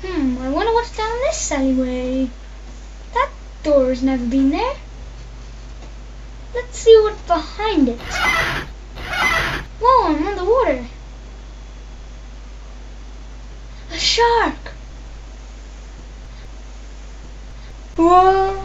I wonder what's down this alleyway. That door's never been there. Let's see what's behind it. Whoa, I'm underwater. A shark! Whoa!